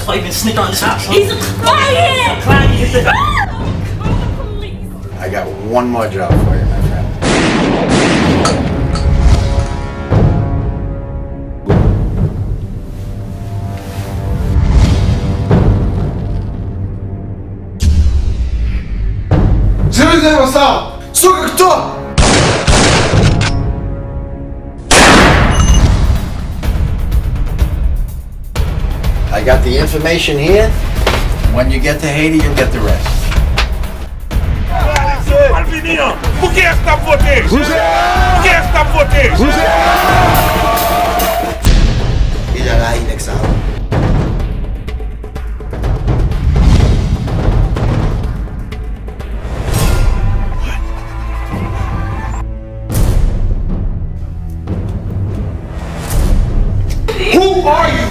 why you've been sneaking around this house. He's a client! I got one more job for you, my friend. Живите го сам! Сука, кто? I got the information here. When you get to Haiti, you'll get the rest. Alvininho, por que esta potência? Por que esta potência? Il a la next hour. Who are you?